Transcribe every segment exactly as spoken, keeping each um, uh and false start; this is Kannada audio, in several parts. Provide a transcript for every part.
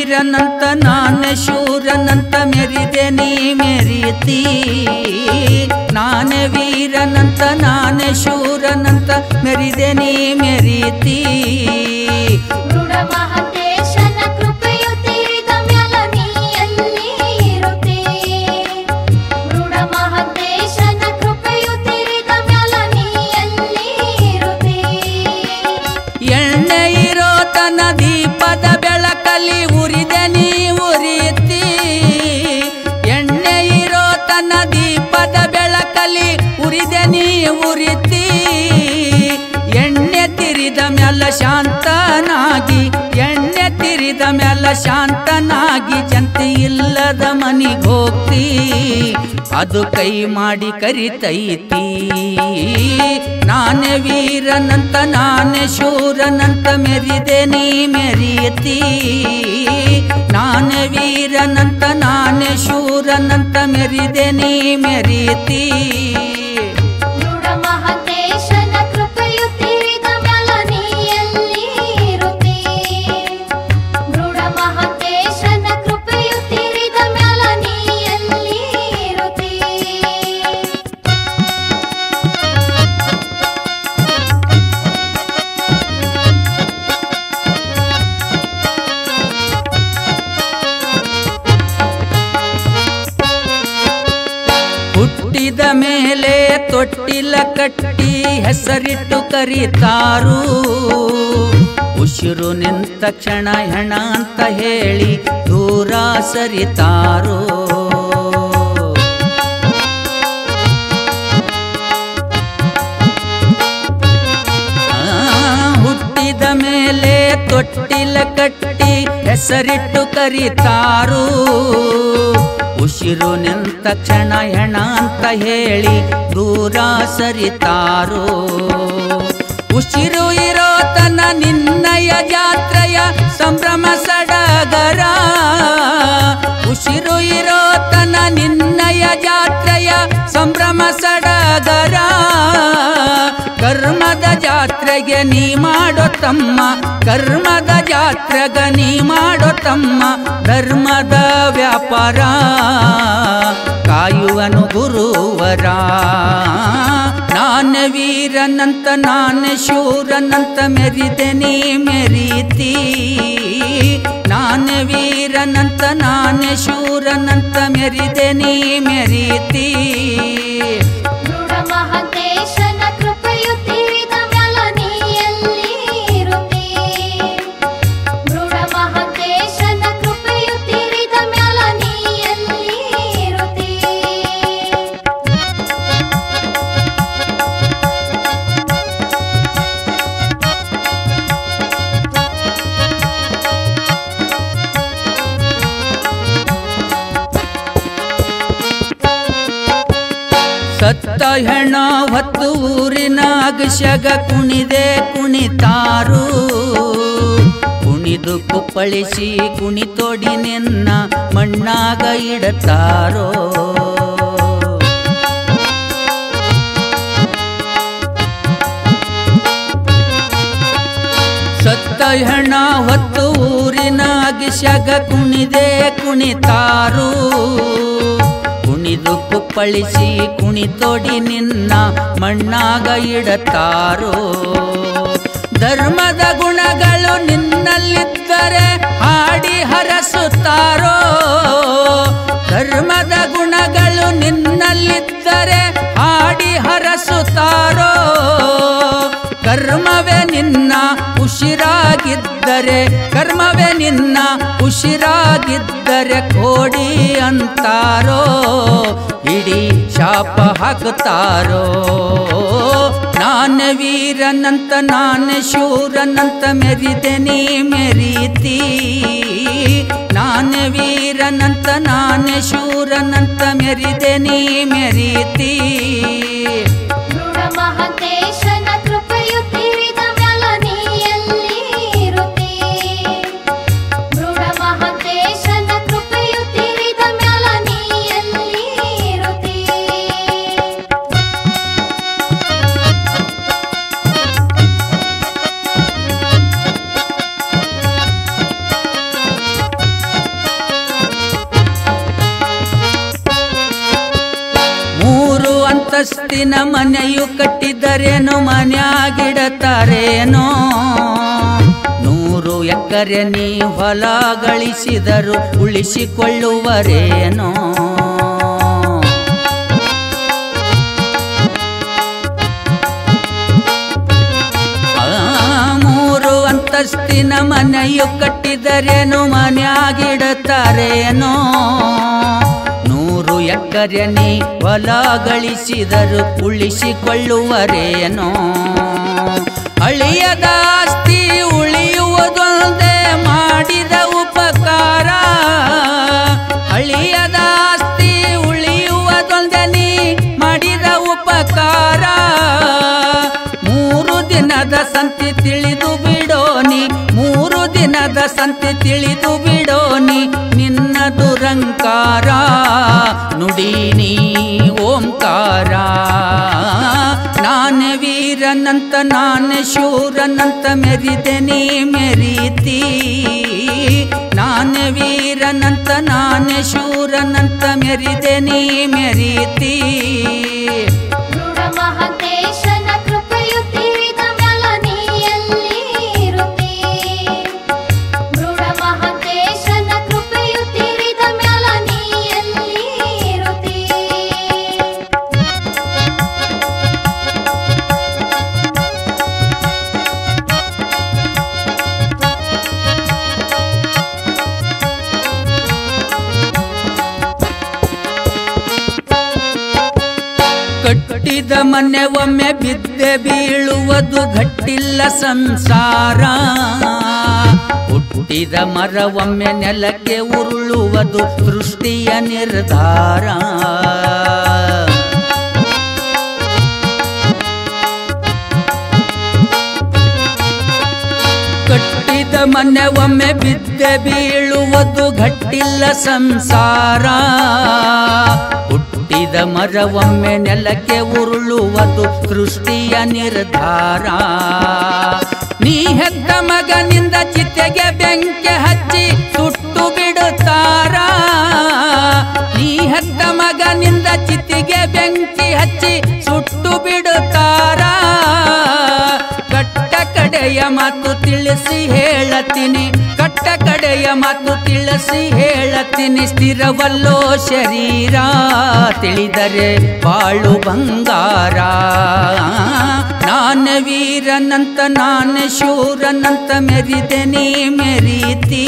ವೀರನಂತ ನಾನೇ ಶೂರನಂತ ಮೆರಿದೆ ನೀ ಮೆರೀತಿ ನಾನೇ ವೀರನಂತ ನಾನೇ ಶೂರನಂತ ಮೆರಿದೆ ನೀ ಮೆರೀತಿ ದೃಢ ಮಹಂತೇಶನ ಕೃಪೆಯು ತೀರಿದ ಮ್ಯಾಲ ನೀ ಎಲ್ಲಿ ಇರುತ್ತಿ ದೃಢ ಮಹಂತೇಶನ ಕೃಪೆಯು ತೀರಿದ ಮ್ಯಾಲ ನೀ ಎಲ್ಲಿ ಇರುತ್ತಿ ಎಣ್ಣೆ ಇರೋ ತನ ದೀಪದ ಬೆಳಕಲಿ ಉರಿದೆ ನೀ ಉರಿಯುತ್ತಿ ಎಣ್ಣೆ ಇರೋ ತನ ದೀಪದ ಬೆಳಕಲಿ ಉರಿದೆ ನೀ ಉರಿತಿ ಎಣ್ಣೆ ತಿರಿದ ಮ್ಯಾಲ ಶಾಂತನಾಗಿ ಎಣ್ಣೆ ತಿರಿದ ಮ್ಯಾಲ ಶಾಂತನಾಗಿ ಜಂತಿ ಇಲ್ಲದ ಮನಿಗೆ ಹೋಗ್ತಿ ಅದು ಕೈ ಮಾಡಿ ಕರಿತೈತಿ ನಾನೇ ವೀರನಂತ ನಾನೇ ಶೂರನಂತ ಮೆರಿದೆ ನೀ ಮೆರೀತಿ ನಾನೇ ವೀರನಂತ ನಾನೇ ಶೂರನಂತ ಮೆರಿದೆ ನೀ ಮೆರೀತಿ ದೃಢ ಮಹಂತೇಶನ ಕೃಪೆಯು ತೀರಿದ ಮ್ಯಾಲ ನೀ ಎಲ್ಲಿ ಇರುತ್ತಿ ದೃಢ ಮಹಂತೇಶನ ಕೃಪೆಯು ತೀರಿದ ಮ್ಯಾಲ ನೀ ಎಲ್ಲಿ ಇರುತ್ತಿ ಹುಟ್ಟಿದ ಮೇಲೆ ತೊಟ್ಟಿಲ ಕಟ್ಟಿ ಹೆಸರಿಟ್ಟು ಕರೀತಾರು ಉಸಿರು ನಿಂತ ಕ್ಷಣ ಹೆಣ ಅಂತ ಹೇಳಿ ದೂರ ಸರಿತಾರು ಹುಟ್ಟಿದ ಮೇಲೆ ತೊಟ್ಟಿಲ ಕಟ್ಟಿ ಹೆಸರಿಟ್ಟು ಕರೀತಾರು ಉಸಿರು ನಿಂತ ಕ್ಷಣ ಹೆಣ ಅಂತ ಹೇಳಿ ದೂರ ಸರಿತಾರೋ ಉಸಿರು ಇರೋ ತನ ನಿನ್ನಯ ಜಾತ್ರೆಯ ಸಂಭ್ರಮ ಸಡಗರ ಉಸಿರು ಇರೋ ತನ ನಿನ್ನಯ ಜಾತ್ರೆಯ ಸಂಭ್ರಮ ಸಡಗರ ಕರ್ಮದ ಜಾತ್ರೆಗೆ ನೀ ಮಾಡೋ ತಮ್ಮ ಕರ್ಮದ ಜಾತ್ರೆಗೆ ನೀ ಮಾಡೋ ತಮ್ಮ ಧರ್ಮದ ವ್ಯಾಪಾರ ಕಾಯುವನು ಗುರುವರ ನಾನೇ ವೀರನಂತ ನಾನೇ ಶೂರನಂತ ಮೆರಿದೆ ನೀ ಮೆರೀತಿ ನಾನೇ ವೀರನಂತ ನಾನೇ ಶೂರನಂತ ಮೆರಿದೆ ನೀ ಮೆರೀತಿ ದೃಢ ಮಹಂತೇಶನ ಕೃಪೆಯು ತೀರಿದ ಮ್ಯಾಲ ನೀ ಎಲ್ಲಿ ಇರುತ್ತಿ ದೃಢ ಮಹಂತೇಶನ ಕೃಪೆಯು ತೀರಿದ ಮ್ಯಾಲ ನೀ ಎಲ್ಲಿ ಇರುತ್ತಿ ಸತ್ತ ಹೆಣ ಹೊತ್ತು ಊರಿನಾಗ ಶಗ ಕುಣಿದೆ ಕುಣಿತಾರು ಕುಣಿದು ಕುಪ್ಪಳಿಸಿ ಕುಣಿತೋಡಿ ನಿನ್ನ ಮಣ್ಣಾಗ ಇಡತಾರೋ ಸತ್ತ ಹೆಣ ಹೊತ್ತು ಊರಿನಾಗ ಶಗ ಕುಣಿದೆ ಕುಣಿತಾರು ಕುಣಿದು ಕುಪ್ಪಳಿಸಿ ಕುಣಿತೋಡಿ ನಿನ್ನ ಮಣ್ಣಾಗ ಇಡತಾರೋ ಧರ್ಮದ ಗುಣಗಳು ನಿನ್ನಲ್ಲಿದ್ದರೆ ಹಾಡಿ ಹರಸುತ್ತಾರೋ ಧರ್ಮದ ಗುಣಗಳು ನಿನ್ನಲ್ಲಿದ್ದರೆ ಹಾಡಿ ಹರಸುತ್ತಾರೋ ಕರ್ಮವೇ ನಿನ್ನ ಉಸಿರಾಗಿದ್ದರೆ ಕರ್ಮವೇ ನಿನ್ನ ಉಸಿರಾಗಿದ್ದರೆ ಕೋಡಿ ಅಂತಾರೋ ಇಡೀ ಶಾಪ ಹಾಕುತ್ತಾರೋ ನಾನೇ ವೀರನಂತ ನಾನೇ ಶೂರನಂತ ಮೆರಿದೆ ನೀ ಮೆರೀತಿ ನಾನೇ ವೀರನಂತ ನಾನೇ ಶೂರನಂತ ಮೆರಿದೆ ನೀ ಮೆರೀತಿ ದೃಢ ಮಹಂತೇಶನ ಕೃಪೆಯು ತೀರಿದ ಮ್ಯಾಲ ನೀ ಎಲ್ಲಿ ಇರುತ್ತಿ ದೃಢ ಮಹಂತೇಶನ ಕೃಪೆಯು ತೀರಿದ ಮ್ಯಾಲ ನೀ ಎಲ್ಲಿ ಇರುತ್ತಿ ಅಂತಸ್ತಿನ ಮನೆಯು ಕಟ್ಟಿದರೇನು ಮನ್ಯಾಗಿಡತಾರೇನೋ ನೂರು ಎಕರೆ ನೀ ಹೊಲ ಗಳಿಸಿದರು ಉಳಿಸಿಕೊಳ್ಳುವರೇನೋ ಮೂರು ಅಂತಸ್ತಿನ ಮನೆಯು ಕಟ್ಟಿದರೇನು ಮನ್ಯಾಗಿಡತಾರೇನೋ ನೂರು ಎಕರೆ ನೀ ಹೊಲ ಗಳಿಸಿದರು ಉಳಿಸಿಕೊಳ್ಳುವರೇನೋ ಅಳಿಯದ ಆಸ್ತಿ ಉಳಿಯುವುದೊಂದೇ ಮಾಡಿದ ಉಪಕಾರ ಅಳಿಯದ ಆಸ್ತಿ ಉಳಿಯುವುದೊಂದೇ ನೀ ಮಾಡಿದ ಉಪಕಾರ ಮೂರು ದಿನದ ಸಂತಿ ತಿಳಿದು ಬಿಡೋನಿ ಮೂರು ದಿನದ ಸಂತಿ ತಿಳಿದು ಬಿಡೋನಿ ನಿನ್ನ ದುರಂಕಾರ ನುಡಿನಿ ಓಂಕಾರ ನಾನೇ ವೀರನಂತ ನಾನೇ ಶೂರನಂತ ಮೆರಿದೆ ನೀ ಮೆರೀತಿ ನಾನೇ ವೀರನಂತ ನಾನೇ ಶೂರನಂತ ಮೆರಿದೆ ನೀ ಮೆರೀತಿ ದೃಢ ಮಹಂತೇಶನ ಕೃಪೆಯು ತಿಳಿದ ಮ್ಯಾಲ ನೀ ಎಲ್ಲಿ ಇರುತ್ತಿ ದೃಢ ಮಹಂತೇಶನ ಕೃಪೆಯು ತಿಳಿದ ಮ್ಯಾಲ ನೀ ಎಲ್ಲಿ ಇರುತ್ತಿ ಕಟ್ಟಿದ ಮನೆ ಒಮ್ಮೆ ಬಿದ್ದೆ ಬೀಳುವುದು ಗಟ್ಟಿಲ್ಲ ಸಂಸಾರ ಹುಟ್ಟಿದ ಮರ ಒಮ್ಮೆ ನೆಲಕ್ಕೆ ಉರುಳುವುದು ಸೃಷ್ಟಿಯ ನಿರ್ಧಾರ ಕಟ್ಟಿದ ಮನೆ ಒಮ್ಮೆ ಬಿದ್ದೆ ಬೀಳುವುದು ಗಟ್ಟಿಲ್ಲ ಸಂಸಾರ ಹುಟ್ಟಿದ ಮರ ಒಮ್ಮೆ ನೆಲಕ್ಕೆ ಉರುಳುವುದು ಸೃಷ್ಟಿಯ ನಿರ್ಧಾರ ನೀ ಹೆತ್ತ ಮಗನಿಂದ ಚಿತೆಗೆ ಬೆಂಕಿ ಹಚ್ಚಿ ಸುಟ್ಟು ಬಿಡುತ್ತಾರ ನೀ ಹೆತ್ತ ಮಗನಿಂದ ಚಿತೆಗೆ ಬೆಂಕಿ ಹಚ್ಚಿ ಸುಟ್ಟು ಬಿಡುತ್ತಾರ ಕಟ್ಟ ಕಡೆಯ ಮಾತು ತಿಳಿಸಿ ಹೇಳತೀನಿ ಕಟ್ಟ ಕಡೆಯ ಮಾತು ತಿಳಿಸಿ ಹೇಳತೀನಿ ಸ್ಥಿರವಲ್ಲೋ ಶರೀರ ತಿಳಿದರೆ ಬಾಳು ಬಂಗಾರ ನಾನೇ ವೀರನಂತ ನಾನೇ ಶೂರನಂತ ಮೆರಿದೆ ನೀ ಮೆರೀತಿ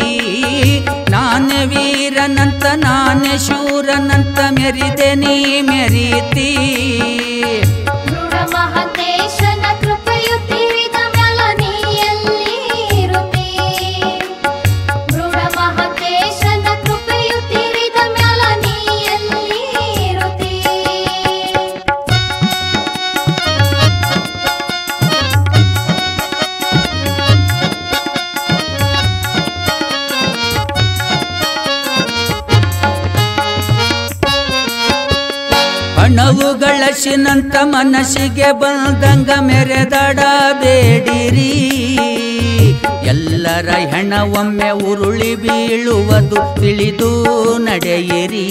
ನಾನೇ ವೀರನಂತ ನಾನೇ ಶೂರನಂತ ಮೆರಿದೆ ನೀ ಮೆರೀತಿ ದೃಢ ಮಹಂತೇಶನ ಕೃಪೆಯು ತಿಳಿದ ಮ್ಯಾಲ ನೀ ಎಲ್ಲಿ ಇರುತ್ತಿ ದೃಢ ಮಹಂತೇಶನ ಕೃಪೆಯು ತಿಳಿದ ಮ್ಯಾಲ ನೀ ಎಲ್ಲಿ ಇರುತ್ತಿ ಹಣವು ಗಳಸಿನಂತ ಮನಸ್ಸಿಗೆ ಬಂದಂಗ ಮೆರೆದಾಡಬೇಡಿರಿ ಎಲ್ಲರ ಹೆಣ ಒಮ್ಮೆ ಉರುಳಿ ಬೀಳುವುದು ತಿಳಿದು ನಡೆಯಿರಿ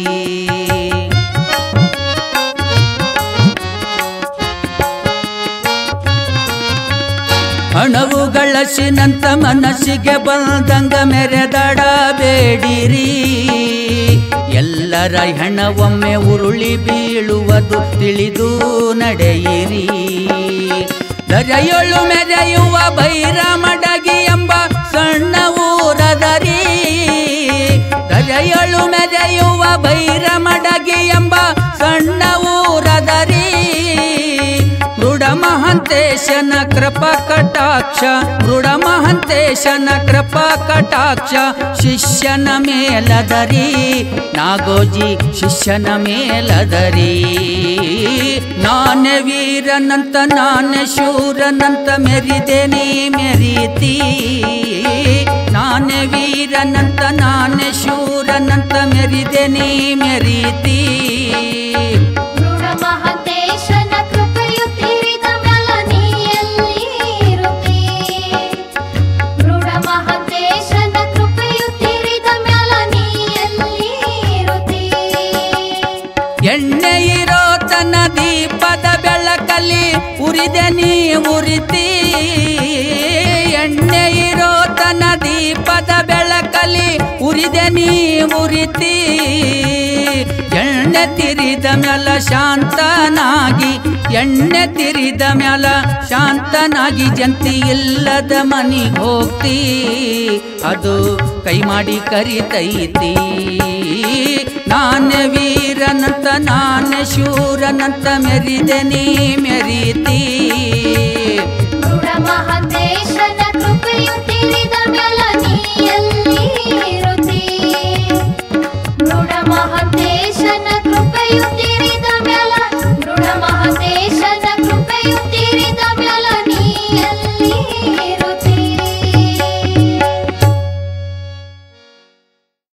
ಹಣವು ಗಳಸಿನಂತ ಮನಸ್ಸಿಗೆ ಬಂದಂಗ ಮೆರೆದಾಡಬೇಡಿರಿ ಎಲ್ಲರ ಹೆಣ ಒಮ್ಮೆ ಉರುಳಿ ಬೀಳುವುದು ತಿಳಿದು ನಡೆಯಿರಿ ದರೆಯೊಳು ಮೆರೆಯುವ ಬೈರಮಡಗಿ ಎಂಬ ಸಣ್ಣ ಊರದರಿ ದರೆಯೊಳು ಮೆರೆಯುವ ಬೈರಮಡಗಿ ಎಂಬ ಸಣ್ಣ ಊರದರಿ ಮೃಡ ಮಹಂತೇಶನ ಕೃಪಾ ಕಟಾಕ್ಷ ಮೃಡ ಮಹಂತೇಶನ ಕೃಪಾ ಕಟಾಕ್ಷ ಶಿಷ್ಯನ ಮೇಲದರಿ ನಾಗೋಜಿ ಶಿಷ್ಯನ ಮೇಲದರಿ ನಾನೇ ವೀರನಂತ ನಾನೇ ಶೂರನಂತ ಮೆರಿದೆ ನೀ ಮೆರೀತಿ ನಾನೇ ವೀರನಂತ ನಾನೇ ಶೂರನಂತ ಮೆರಿದೆ ನೀ ಮೆರೀತಿ ದೃಢ ಮಹಂತೇಶನ ಕೃಪೆಯು ತಿಳಿದ ಮ್ಯಾಲ ನೀ ಎಲ್ಲಿ ಇರುತ್ತಿ ದೃಢ ಮಹಂತೇಶನ ಕೃಪೆಯು ತಿಳಿದ ಮ್ಯಾಲ ನೀ ಎಲ್ಲಿ ಇರುತ್ತಿ ಎಣ್ಣೆ ಇರೋ ತನದಿ ಉರಿತಿ ಎಣ್ಣೆ ಇರೋ ತನ ದೀಪದ ಬೆಳಕಲಿ ಉರಿದೆ ನೀ ಉರಿತಿ ಎಣ್ಣೆ ತಿರಿದ ಮ್ಯಾಲ ಶಾಂತನಾಗಿ ಎಣ್ಣೆ ತಿರಿದ ಮ್ಯಾಲ ಶಾಂತನಾಗಿ ಜಂತಿ ಇಲ್ಲದ ಮನಿಗೆ ಹೋಗ್ತಿ ಅದು ಕೈ ಮಾಡಿ ಕರಿತೈತಿ ನಾನೇ ವೀರನಂತ ನಾನೇ ಶೂರನಂತ ಮೆರಿದೆ ನೀ ಮೆರೀತಿ ಮೃಡ ಮಹಂತೇಶನ